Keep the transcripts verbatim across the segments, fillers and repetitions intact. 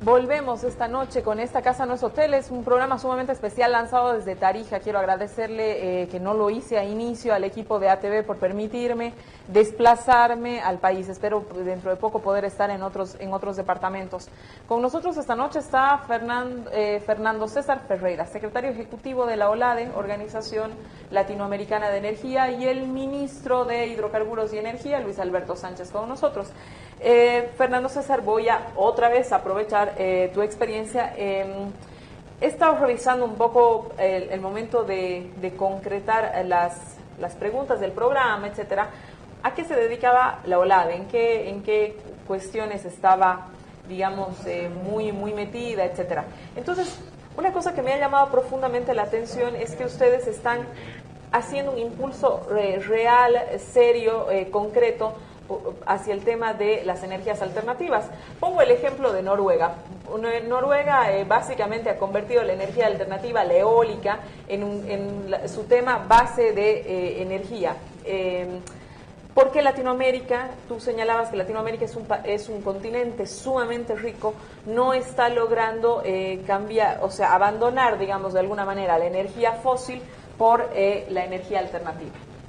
Volvemos esta noche con Esta Casa No es Hotel. Es un programa sumamente especial lanzado desde Tarija. Quiero agradecerle eh, que no lo hice a inicio al equipo de A T V por permitirme desplazarme al país. Espero dentro de poco poder estar en otros, en otros departamentos. Con nosotros esta noche está Fernando, eh, Fernando César Ferreira, secretario ejecutivo de la OLADE, Organización Latinoamericana de Energía, y el ministro de Hidrocarburos y Energía, Luis Alberto Sánchez, con nosotros. Eh, Fernando César, voy a otra vez aprovechar eh, tu experiencia. Eh, he estado revisando un poco el, el momento de, de concretar las, las preguntas del programa, etcétera. ¿A qué se dedicaba la OLADE? ¿En qué, en qué cuestiones estaba, digamos, eh, muy, muy metida, etcétera? Entonces, una cosa que me ha llamado profundamente la atención es que ustedes están haciendo un impulso eh, real, serio, eh, concreto, hacia el tema de las energías alternativas. Pongo el ejemplo de Noruega. Noruega eh, básicamente ha convertido la energía alternativa, la eólica, en, un, en la, su tema base de eh, energía. Eh, ¿Por qué Latinoamérica? Tú señalabas que Latinoamérica es un, es un continente sumamente rico, no está logrando eh, cambiar, o sea, abandonar, digamos, de alguna manera la energía fósil por eh, la energía alternativa.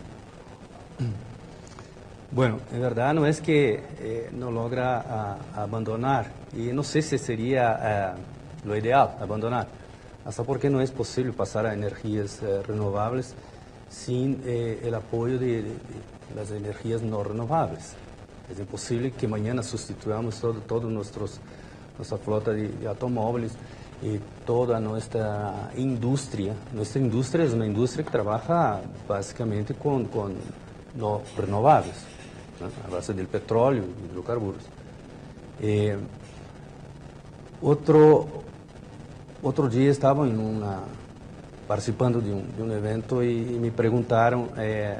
Bueno, en verdad no es que eh, no logra a, a abandonar, y no sé si sería uh, lo ideal, abandonar, hasta porque no es posible pasar a energías uh, renovables sin eh, el apoyo de, de, de las energías no renovables. Es imposible que mañana sustituyamos todo, todo nuestros, nuestra flota de, de automóviles y toda nuestra industria. Nuestra industria es una industria que trabaja básicamente con, con no renovables, ¿no? A base del petróleo y hidrocarburos. Eh, otro, otro día estaba en una, participando de un, de un evento y, y me preguntaron eh,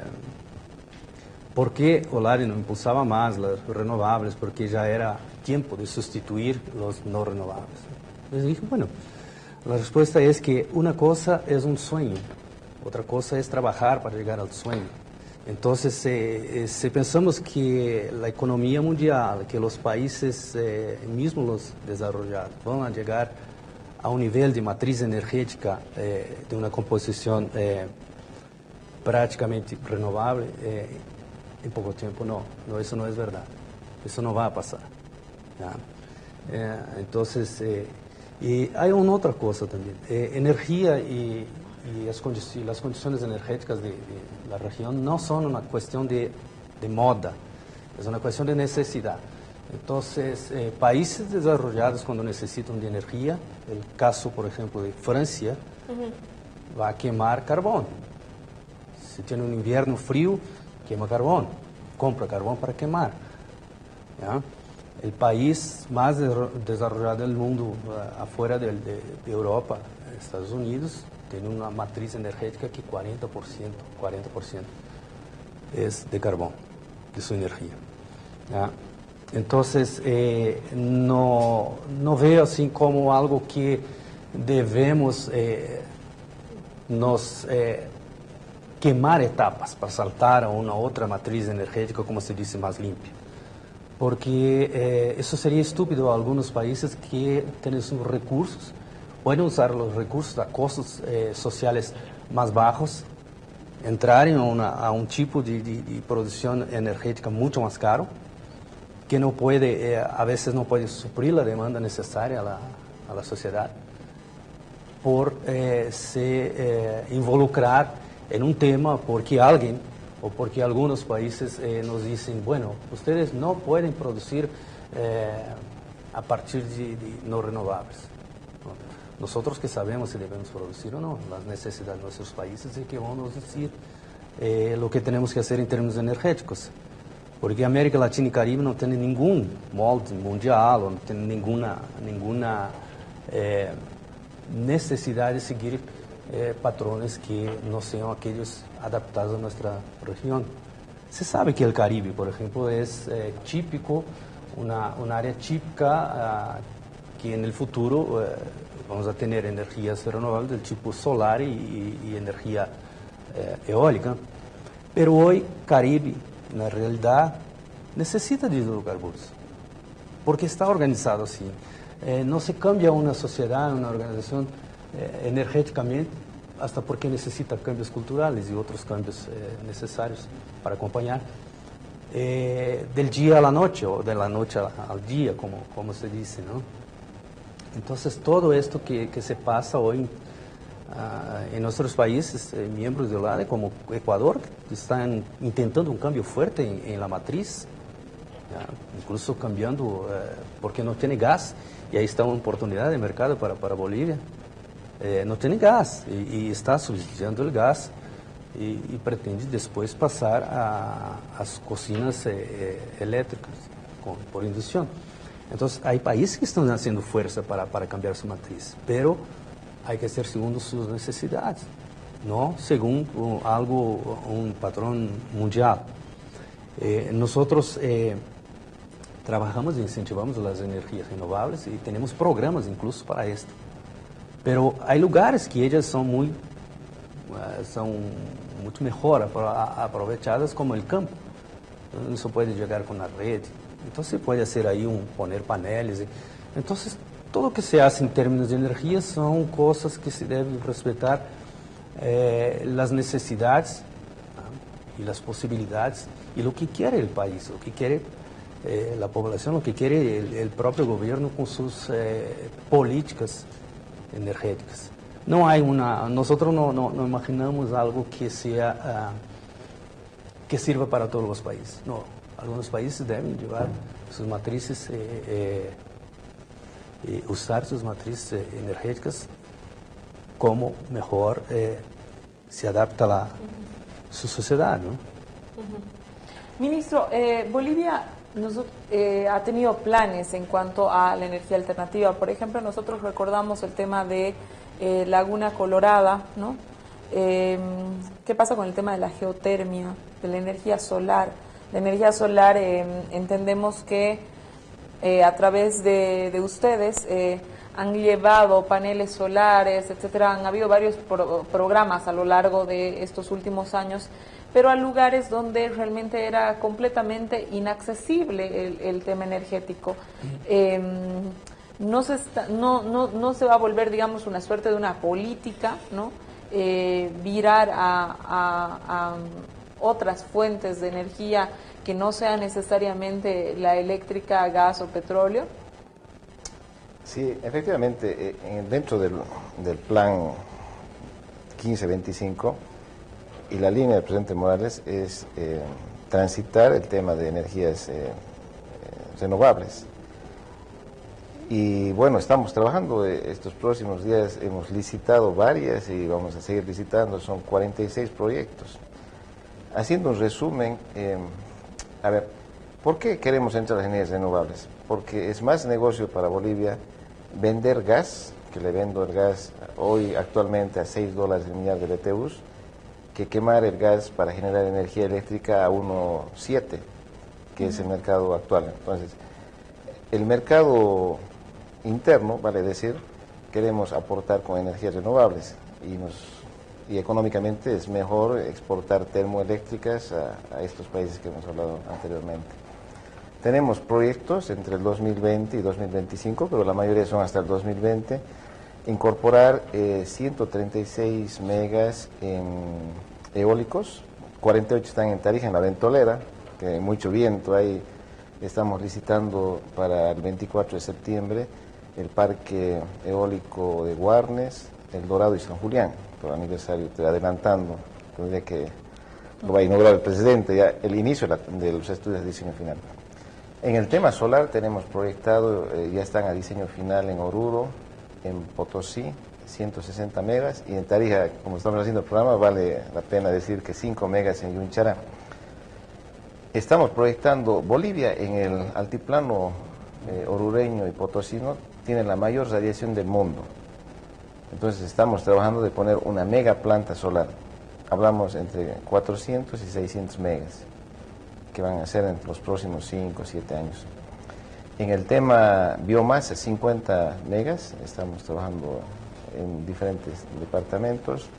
por qué OLADE no impulsaba más las renovables, porque ya era tiempo de sustituir los no renovables. Les dije, bueno, la respuesta es que una cosa es un sueño, otra cosa es trabajar para llegar al sueño. Entonces, eh, eh, si pensamos que la economía mundial, que los países, eh, mismo los desarrollados, van a llegar a un nivel de matriz energética eh, de una composición eh, prácticamente renovable, eh, en poco tiempo no, no, eso no es verdad, eso no va a pasar. ¿Ya? Eh, entonces, eh, y hay una otra cosa también, eh, energía y... y las, condici las condiciones energéticas de, de la región no son una cuestión de, de moda, es una cuestión de necesidad. Entonces, eh, países desarrollados cuando necesitan de energía, el caso, por ejemplo, de Francia, uh-huh. va a quemar carbón. Si tiene un invierno frío, quema carbón, compra carbón para quemar. ¿Ya? El país más de desarrollado del mundo, uh, afuera de, de, de Europa, Estados Unidos, tiene una matriz energética que cuarenta por ciento, cuarenta por ciento es de carbón, de su energía. ¿Ya? Entonces, eh, no, no veo así como algo que debemos eh, nos eh, quemar etapas para saltar a una otra matriz energética, como se dice, más limpia. Porque eh, eso sería estúpido a algunos países que tienen sus recursos, pueden usar los recursos a costos eh, sociales más bajos, entrar en una, a un tipo de, de, de producción energética mucho más caro, que no puede, eh, a veces no puede suplir la demanda necesaria a la, a la sociedad, por eh, se eh, involucrar en un tema porque alguien o porque algunos países eh, nos dicen, bueno, ustedes no pueden producir eh, a partir de, de no renovables. Nosotros que sabemos si debemos producir o no, las necesidades de nuestros países, y que vamos a decir eh, lo que tenemos que hacer en términos energéticos. Porque América Latina y Caribe no tienen ningún molde mundial, no tienen ninguna, ninguna eh, necesidad de seguir eh, patrones que no sean aquellos adaptados a nuestra región. Se sabe que el Caribe, por ejemplo, es eh, típico, una, una área típica uh, que en el futuro uh, vamos a tener energías renovables del tipo solar y, y, y energía eh, eólica. Pero hoy Caribe, na realidad, necesita de hidrocarburos, porque está organizado así. Eh, no se cambia una sociedad, una organización eh, energéticamente, hasta porque necesita cambios culturales y otros cambios eh, necesarios para acompañar. Eh, del día a la noche, o de la noche al día, como, como se dice, ¿no? Entonces, todo esto que, que se pasa hoy uh, en nuestros países, eh, miembros de OLADE, como Ecuador, están intentando un cambio fuerte en, en la matriz, ¿ya? Incluso cambiando, eh, porque no tiene gas, y ahí está una oportunidad de mercado para, para Bolivia. Eh, no tiene gas, y, y está subsidiando el gas, y, y pretende después pasar a, a las cocinas eh, eh, eléctricas con, por inducción. Entonces, hay países que están haciendo fuerza para, para cambiar su matriz, pero hay que hacer según sus necesidades, no según uh, algo, un patrón mundial. Eh, nosotros eh, trabajamos e incentivamos las energías renovables y tenemos programas incluso para esto. Pero hay lugares que ellas son muy, uh, son mucho mejor aprovechadas, como el campo. No se puede llegar con la red. Entonces puede hacer ahí un, poner paneles. Entonces, todo lo que se hace en términos de energía son cosas que se deben respetar eh, las necesidades, ¿no? Y las posibilidades y lo que quiere el país, lo que quiere eh, la población, lo que quiere el, el propio gobierno con sus eh, políticas energéticas. No hay una, nosotros no, no, no imaginamos algo que sea uh, que sirva para todos los países. No, algunos países deben llevar sus matrices, eh, eh, eh, usar sus matrices eh, energéticas como mejor eh, se adapta a la, uh-huh. su sociedad, ¿no? Uh-huh. Ministro, eh, Bolivia nos, eh, ha tenido planes en cuanto a la energía alternativa. Por ejemplo, nosotros recordamos el tema de eh, Laguna Colorada, ¿no? Eh, ¿Qué pasa con el tema de la geotermia, de la energía solar? La energía solar, eh, entendemos que eh, a través de, de ustedes eh, han llevado paneles solares, etcétera. Han habido varios pro, programas a lo largo de estos últimos años, pero a lugares donde realmente era completamente inaccesible el, el tema energético. Eh, no, se está, no, no, no se va a volver, digamos, una suerte de una política, ¿no? Eh, virar a, a, a otras fuentes de energía que no sea necesariamente la eléctrica, gas o petróleo. Sí, efectivamente, eh, dentro del, del plan quince veinticinco y la línea del presidente Morales es eh, transitar el tema de energías eh, eh, renovables. Y bueno, estamos trabajando, eh, estos próximos días hemos licitado varias y vamos a seguir licitando, son cuarenta y seis proyectos. Haciendo un resumen, eh, a ver, ¿por qué queremos entrar a las energías renovables? Porque es más negocio para Bolivia vender gas, que le vendo el gas hoy actualmente a seis dólares el millar de B T Us, que quemar el gas para generar energía eléctrica a uno coma siete, que uh-huh. es el mercado actual. Entonces, el mercado interno, vale decir, queremos aportar con energías renovables y nos y económicamente es mejor exportar termoeléctricas a, a estos países que hemos hablado anteriormente. Tenemos proyectos entre el dos mil veinte y dos mil veinticinco, pero la mayoría son hasta el dos mil veinte, incorporar eh, ciento treinta y seis megas en eólicos, cuarenta y ocho están en Tarija, en la Ventolera, que hay mucho viento ahí. Estamos licitando para el veinticuatro de septiembre el parque eólico de Guarnes, El Dorado y San Julián, por aniversario, estoy adelantando, tendría que lo va a inaugurar el presidente, ya el inicio de, la, de los estudios de diseño final. En el tema solar tenemos proyectado, eh, ya están a diseño final en Oruro, en Potosí, ciento sesenta megas, y en Tarija, como estamos haciendo el programa, vale la pena decir que cinco megas en Yunchara. Estamos proyectando Bolivia en el altiplano eh, orureño y potosino, tiene la mayor radiación del mundo. Entonces estamos trabajando de poner una mega planta solar. Hablamos entre cuatrocientos y seiscientos megas, que van a ser en los próximos cinco o siete años. En el tema biomasa, cincuenta megas, estamos trabajando en diferentes departamentos.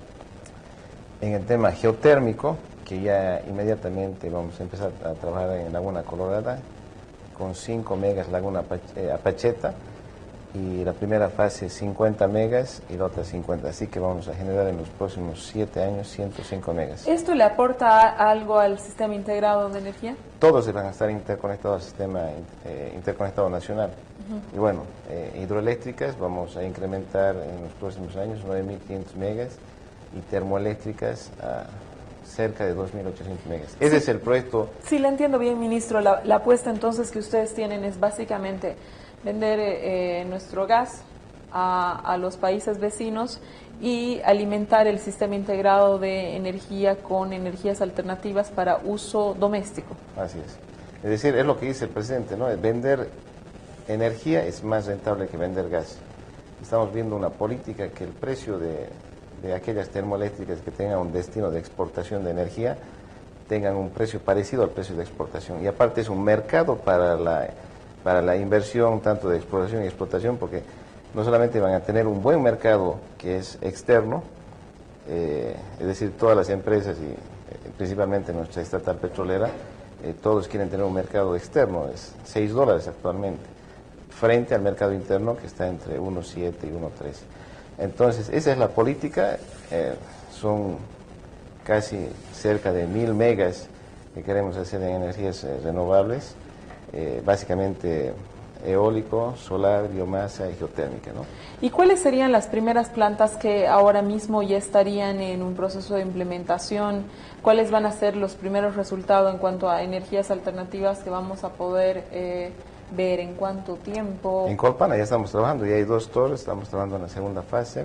En el tema geotérmico, que ya inmediatamente vamos a empezar a trabajar en Laguna Colorada, con cinco megas Laguna Apacheta, y la primera fase cincuenta megas y la otra cincuenta, así que vamos a generar en los próximos siete años ciento cinco megas. ¿Esto le aporta algo al sistema integrado de energía? Todos van a estar interconectados al sistema eh, interconectado nacional. Uh-huh. Y bueno, eh, hidroeléctricas vamos a incrementar en los próximos años nueve mil quinientos megas y termoeléctricas a cerca de dos mil ochocientos megas. Ese sí, es el proyecto. Sí, le entiendo bien, ministro. La, la apuesta entonces que ustedes tienen es básicamente vender eh, nuestro gas a, a los países vecinos y alimentar el sistema integrado de energía con energías alternativas para uso doméstico. Así es. Es decir, es lo que dice el presidente, ¿no? Vender energía es más rentable que vender gas. Estamos viendo una política que el precio de, de aquellas termoeléctricas que tengan un destino de exportación de energía tengan un precio parecido al precio de exportación. Y aparte es un mercado para la, para la inversión tanto de exploración y explotación, porque no solamente van a tener un buen mercado que es externo, eh, es decir, todas las empresas y eh, principalmente nuestra estatal petrolera, eh, todos quieren tener un mercado externo, es seis dólares actualmente, frente al mercado interno que está entre uno coma siete y uno coma tres. Entonces, esa es la política, eh, son casi cerca de mil megas que queremos hacer en energías eh, renovables, eh, básicamente eólico, solar, biomasa y geotérmica, ¿no? ¿Y cuáles serían las primeras plantas que ahora mismo ya estarían en un proceso de implementación? ¿Cuáles van a ser los primeros resultados en cuanto a energías alternativas que vamos a poder eh, ver en cuánto tiempo? En Colpana ya estamos trabajando, ya hay dos torres, estamos trabajando en la segunda fase.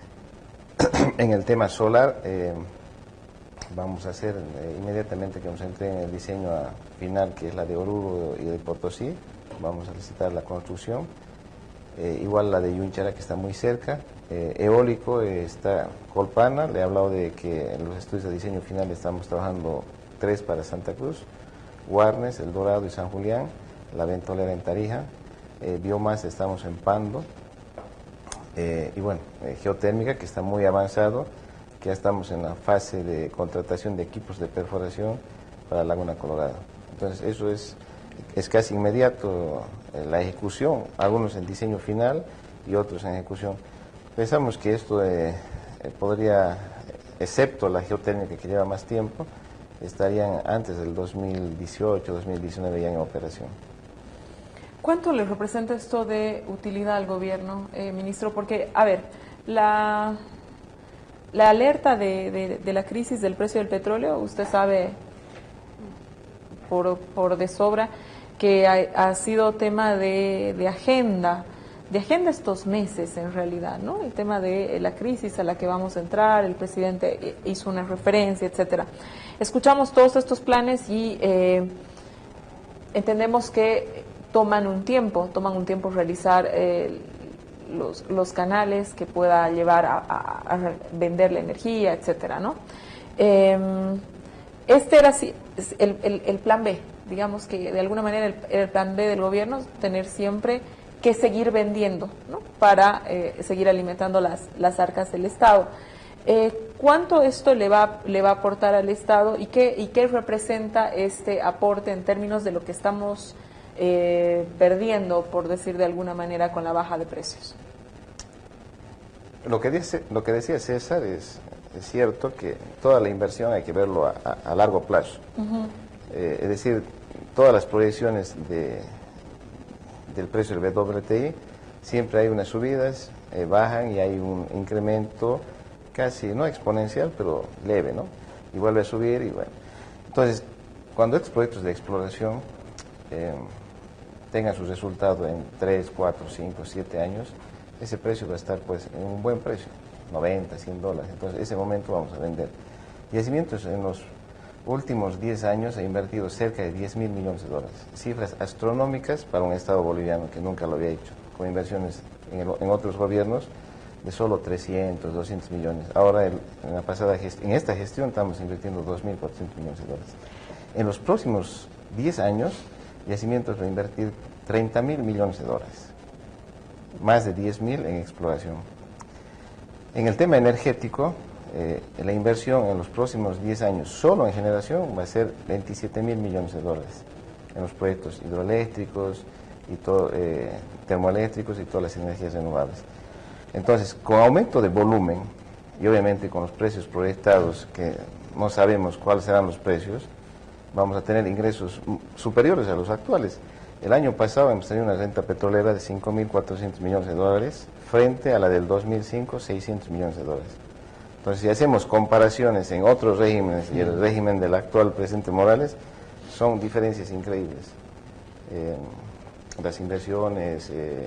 En el tema solar, eh, vamos a hacer eh, inmediatamente que nos entreguen el diseño a final, que es la de Oruro y de Potosí, vamos a licitar la construcción. Eh, igual la de Yunchara, que está muy cerca. Eh, eólico eh, está Colpana, le he hablado de que en los estudios de diseño final estamos trabajando tres para Santa Cruz, Guarnes, El Dorado y San Julián, la ventolera en Tarija, eh, biomasa estamos en Pando, eh, y bueno, eh, geotérmica, que está muy avanzado, que ya estamos en la fase de contratación de equipos de perforación para Laguna Colorada. Entonces eso es, es casi inmediato eh, la ejecución, algunos en diseño final y otros en ejecución. Pensamos que esto eh, eh, podría, excepto la geotérmica que lleva más tiempo, estarían antes del dos mil dieciocho, dos mil diecinueve ya en operación. ¿Cuánto le representa esto de utilidad al gobierno, eh, ministro? Porque, a ver, la, la alerta de, de, de la crisis del precio del petróleo, usted sabe por, por de sobra que ha, ha sido tema de, de agenda, de agenda estos meses en realidad, ¿no? El tema de la crisis a la que vamos a entrar, el presidente hizo una referencia, etcétera. Escuchamos todos estos planes y eh, entendemos que toman un tiempo, toman un tiempo realizar eh, los, los canales que pueda llevar a, a, a vender la energía, etcétera, ¿no? Eh, este era el, el, el plan B, digamos que de alguna manera el, el plan B del gobierno es tener siempre que seguir vendiendo, ¿no? Para eh, seguir alimentando las, las arcas del Estado. Eh, ¿Cuánto esto le va, le va a aportar al Estado y qué, y qué representa este aporte en términos de lo que estamos eh, perdiendo, por decir de alguna manera, con la baja de precios? Lo que, dice, lo que decía César es, es cierto que toda la inversión hay que verlo a, a, a largo plazo. Uh-huh. eh, es decir, todas las proyecciones de, del precio del W T I, siempre hay unas subidas, eh, bajan y hay un incremento casi, no exponencial, pero leve, ¿no? Y vuelve a subir y bueno. Entonces, cuando estos proyectos de exploración eh, tengan sus resultados en tres, cuatro, cinco, siete años, ese precio va a estar pues en un buen precio, noventa, cien dólares. Entonces, ese momento vamos a vender. Yacimientos en los últimos diez años ha invertido cerca de diez mil millones de dólares. Cifras astronómicas para un Estado boliviano que nunca lo había hecho, con inversiones en, el, en otros gobiernos de solo trescientos, doscientos millones. Ahora, el, en, la pasada gest en esta gestión estamos invirtiendo dos mil cuatrocientos millones de dólares. En los próximos diez años, Yacimientos va a invertir treinta mil millones de dólares, más de diez mil en exploración. En el tema energético, eh, la inversión en los próximos diez años solo en generación va a ser veintisiete mil millones de dólares en los proyectos hidroeléctricos y todo, eh, termoeléctricos y todas las energías renovables. Entonces, con aumento de volumen y obviamente con los precios proyectados, que no sabemos cuáles serán los precios, vamos a tener ingresos superiores a los actuales. El año pasado hemos tenido una renta petrolera de cinco mil cuatrocientos millones de dólares frente a la del dos mil cinco, seiscientos millones de dólares. Entonces, si hacemos comparaciones en otros regímenes y el régimen del actual presidente Morales, son diferencias increíbles. Eh, las inversiones, eh,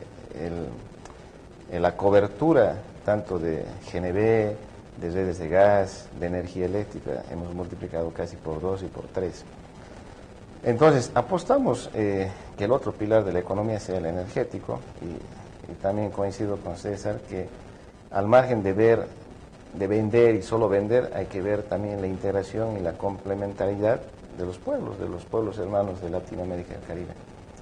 el, la cobertura tanto de G N B, de redes de gas, de energía eléctrica, hemos multiplicado casi por dos y por tres. Entonces, apostamos eh, que el otro pilar de la economía sea el energético y, y también coincido con César que al margen de ver, de vender y solo vender, hay que ver también la integración y la complementariedad de los pueblos, de los pueblos hermanos de Latinoamérica y el Caribe.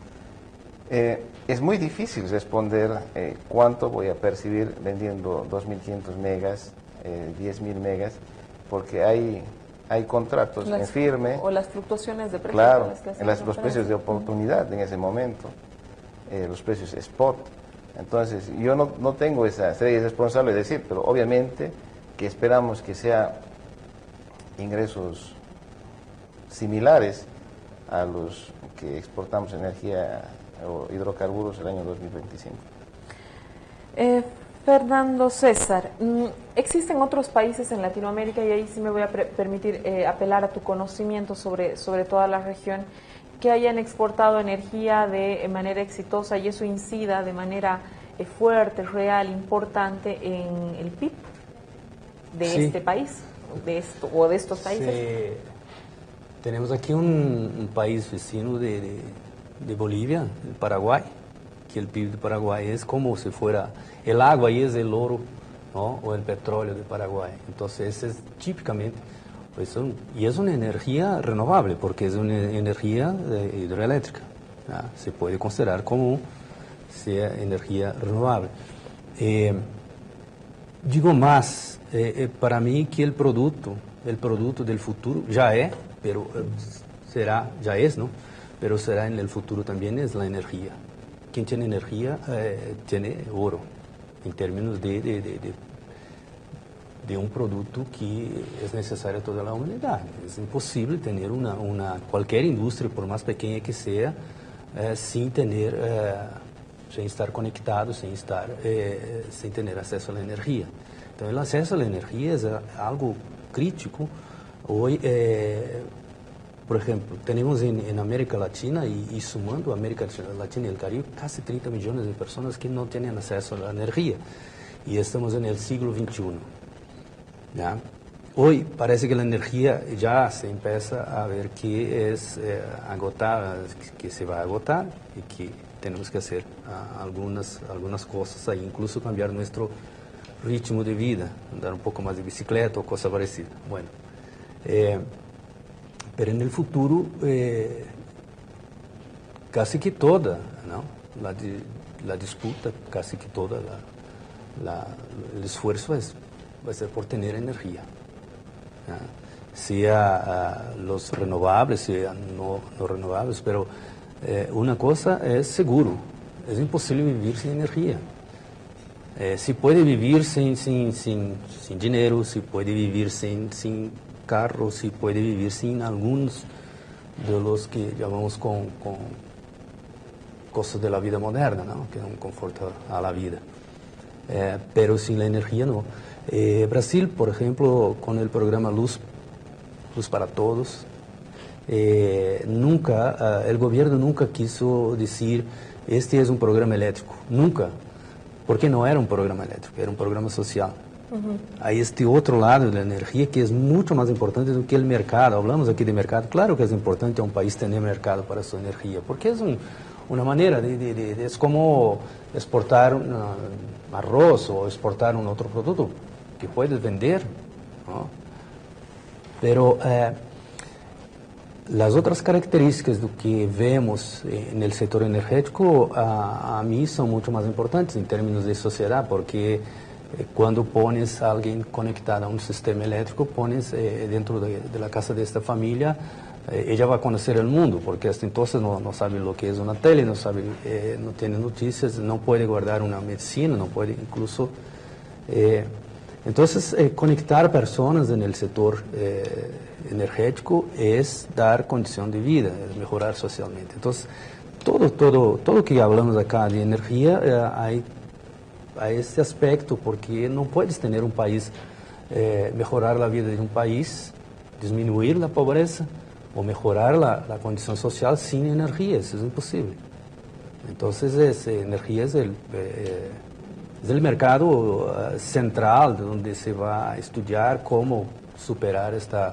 Eh, es muy difícil responder eh, cuánto voy a percibir vendiendo dos mil quinientos megas, eh, diez mil megas, porque hay, hay contratos las, en firme. O las fluctuaciones de precios. Claro, en las, los precios de oportunidad en ese momento, eh, los precios spot. Entonces, yo no, no tengo esa serie responsable de decir, pero obviamente que esperamos que sea ingresos similares a los que exportamos energía o hidrocarburos el año dos mil veinticinco. Eh, Fernando César, existen otros países en Latinoamérica, y ahí sí me voy a permitir eh, apelar a tu conocimiento sobre, sobre toda la región, que hayan exportado energía de manera exitosa y eso incida de manera eh, fuerte, real, importante en el P I B de sí. este país, de esto, o de estos países. Sí. Tenemos aquí un, un país vecino de, de, de Bolivia, el Paraguay, que el P I B de Paraguay es como si fuera, el agua ahí es el oro, ¿no? O el petróleo de Paraguay. Entonces es típicamente, pues son, y es una energía renovable, porque es una energía eh, hidroeléctrica, ¿no? Se puede considerar como sea energía renovable. Eh, digo más, eh, eh, para mí que el producto, el producto del futuro ya es, pero eh, será, ya es, ¿no? Pero será en el futuro también es la energía. Quien tiene energía eh, tiene oro, en términos de, de, de, de, de un producto que es necesario a toda la humanidad. Es imposible tener una, una cualquier industria, por más pequeña que sea, eh, sin tener, eh, sin estar conectado, sin estar, eh, sin tener acceso a la energía. Entonces, el acceso a la energía es algo crítico. Hoy, eh, por ejemplo, tenemos en, en América Latina y, y sumando América Latina y el Caribe casi treinta millones de personas que no tienen acceso a la energía y estamos en el siglo veintiuno. ¿Ya? Hoy parece que la energía ya se empieza a ver que es eh, agotada, que se va a agotar y que tenemos que hacer uh, algunas, algunas cosas ahí, incluso cambiar nuestro ritmo de vida, andar un poco más de bicicleta o cosa parecida. Bueno. Eh, pero en el futuro eh, casi que toda, ¿no? la, di, la disputa, casi que toda, la, la, el esfuerzo es, va a ser por tener energía, ¿no? Sea uh, los renovables, sea no, no renovables, pero eh, una cosa es seguro, es imposible vivir sin energía. Eh, se puede vivir sin, sin, sin, sin dinero, se puede vivir sin, sin carro, se puede vivir sin algunos de los que llamamos con, con cosas de la vida moderna, ¿no? Que dan confort a la vida. Eh, pero sin la energía no. Eh, Brasil, por ejemplo, con el programa Luz, Luz para Todos, eh, nunca, uh, el gobierno nunca quiso decir, este es un programa eléctrico, nunca. Porque no era un programa eléctrico, era un programa social. Uh-huh. Hay este otro lado de la energía que es mucho más importante do que el mercado. Hablamos aquí de mercado, claro que es importante a un país tener mercado para su energía, porque es un, una manera, de, de, de, de, es como exportar una, arroz o exportar un otro producto que puedes vender, ¿no? Pero eh, las otras características do que vemos en el sector energético a, a mí son mucho más importantes en términos de sociedad, porque eh, cuando pones a alguien conectado a un sistema eléctrico, pones eh, dentro de, de la casa de esta familia, eh, ella va a conocer el mundo, porque hasta entonces no, no sabe lo que es una tele, no sabe, eh, no tiene noticias, no puede guardar una medicina, no puede incluso... Eh, entonces, eh, conectar personas en el sector eh, energético es dar condición de vida, es mejorar socialmente. Entonces, todo, todo, todo que hablamos acá de energía, eh, hay, hay este aspecto, porque no puedes tener un país, eh, mejorar la vida de un país, disminuir la pobreza o mejorar la, la condición social sin energía, eso es imposible. Entonces, es, energía es el... Eh, Es el mercado uh, central donde se va a estudiar cómo superar esta,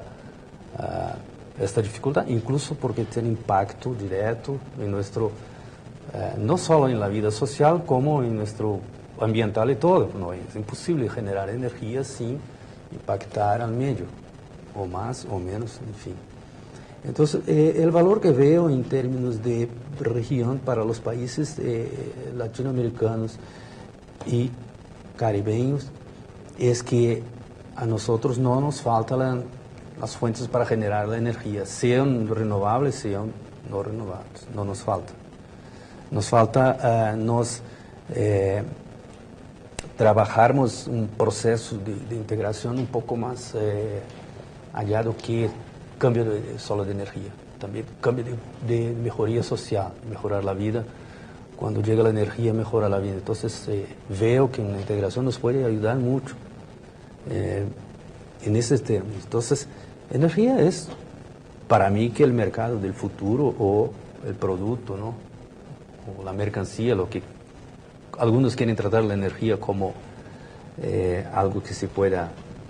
uh, esta dificultad, incluso porque tiene impacto directo en nuestro, uh, no solo en la vida social, como en nuestro ambiental y todo. No, es imposible generar energía sin impactar al medio, o más o menos, en fin. Entonces, eh, el valor que veo en términos de región para los países eh, latinoamericanos y caribeños es que a nosotros no nos faltan las fuentes para generar la energía, sean renovables, sean no renovables, no nos falta. Nos falta uh, nos eh, trabajarmos un proceso de, de integración un poco más eh, allá do que cambio de, solo de energía, también cambio de, de mejoría social, mejorar la vida. Cuando llega la energía mejora la vida. Entonces eh, veo que una integración nos puede ayudar mucho eh, en esos términos. Entonces, energía es para mí que el mercado del futuro o el producto, ¿no? O la mercancía, lo que algunos quieren tratar la energía como eh, algo que se pueda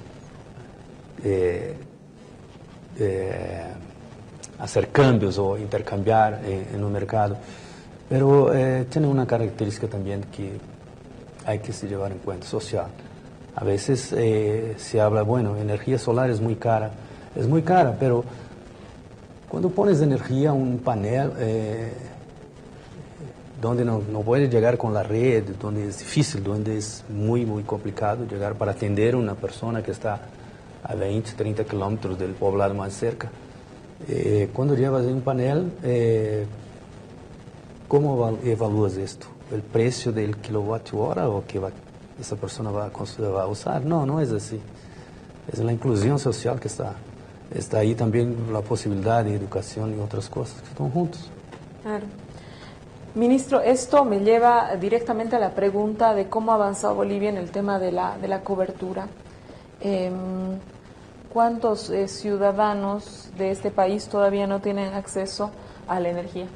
eh, eh, hacer cambios o intercambiar eh, en un mercado. Pero eh, tiene una característica también que hay que se llevar en cuenta, social. A veces eh, se habla, bueno, energía solar es muy cara, es muy cara, pero cuando pones energía a un panel eh, donde no, no puedes llegar con la red, donde es difícil, donde es muy, muy complicado llegar para atender a una persona que está a veinte, treinta kilómetros del poblado más cerca, eh, cuando llevas un panel... Eh, ¿Cómo evalúas esto? ¿El precio del kilovatio hora o que va, esa persona va a, va a usar? No, no es así. Es la inclusión social que está. Está ahí también la posibilidad de educación y otras cosas que están juntos. Claro. Ministro, esto me lleva directamente a la pregunta de cómo ha avanzado Bolivia en el tema de la, de la cobertura. Eh, ¿Cuántos eh, ciudadanos de este país todavía no tienen acceso a la energía?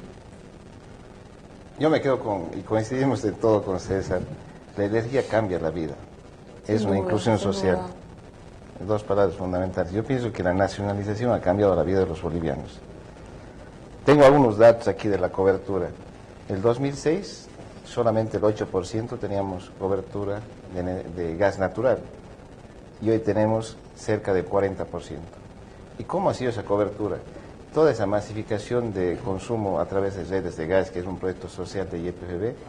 Yo me quedo con, y coincidimos en todo con César, la energía cambia la vida, es una inclusión social. Dos palabras fundamentales. Yo pienso que la nacionalización ha cambiado la vida de los bolivianos. Tengo algunos datos aquí de la cobertura. El dos mil seis, solamente el ocho por ciento teníamos cobertura de, de gas natural, y hoy tenemos cerca del cuarenta por ciento. ¿Y cómo ha sido esa cobertura? Toda esa masificación de consumo a través de redes de gas, que es un proyecto social de Y P F B,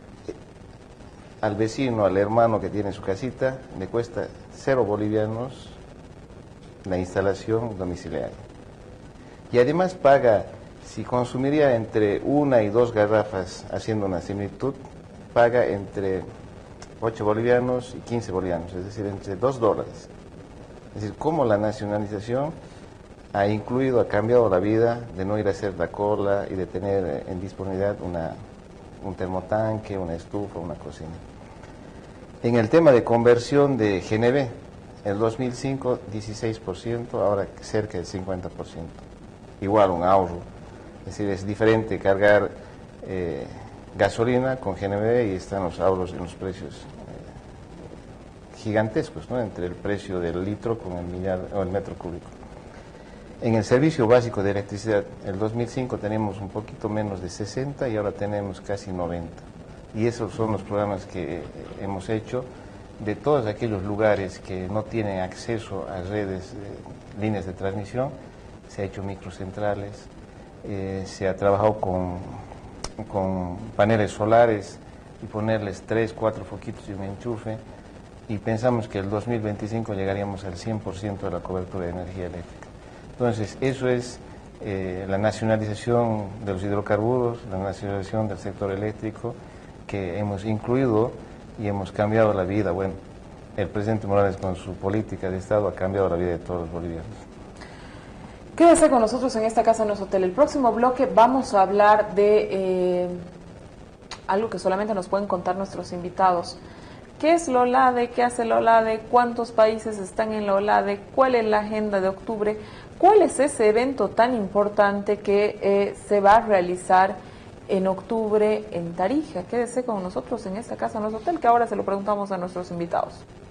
al vecino, al hermano que tiene su casita, le cuesta cero bolivianos la instalación domiciliaria. Y además paga, si consumiría entre una y dos garrafas, haciendo una similitud, paga entre ocho bolivianos y quince bolivianos, es decir, entre dos dólares. Es decir, cómo la nacionalización ha incluido, ha cambiado la vida de no ir a hacer la cola y de tener en disponibilidad una, un termotanque, una estufa, una cocina. En el tema de conversión de G N B, en el dos mil cinco dieciséis por ciento, ahora cerca del cincuenta por ciento. Igual un ahorro, es decir, es diferente cargar eh, gasolina con G N B y están los ahorros en los precios eh, gigantescos, ¿no? Entre el precio del litro con el, millar, o el metro cúbico. En el servicio básico de electricidad, en el dos mil cinco teníamos un poquito menos de sesenta y ahora tenemos casi noventa. Y esos son los programas que eh, hemos hecho de todos aquellos lugares que no tienen acceso a redes, eh, líneas de transmisión. Se ha hecho microcentrales, eh, se ha trabajado con, con paneles solares y ponerles tres, cuatro foquitos y un enchufe. y pensamos que el dos mil veinticinco llegaríamos al cien por ciento de la cobertura de energía eléctrica. Entonces, eso es eh, la nacionalización de los hidrocarburos, la nacionalización del sector eléctrico, que hemos incluido y hemos cambiado la vida. Bueno, el presidente Morales con su política de Estado ha cambiado la vida de todos los bolivianos. Quédese con nosotros en esta casa, en nuestro hotel. El próximo bloque vamos a hablar de eh, algo que solamente nos pueden contar nuestros invitados. ¿Qué es la OLADE? ¿Qué hace la OLADE? ¿Cuántos países están en la OLADE? ¿Cuál es la agenda de octubre? ¿Cuál es ese evento tan importante que eh, se va a realizar en octubre en Tarija? Quédese con nosotros en esta casa, en nuestro hotel, que ahora se lo preguntamos a nuestros invitados.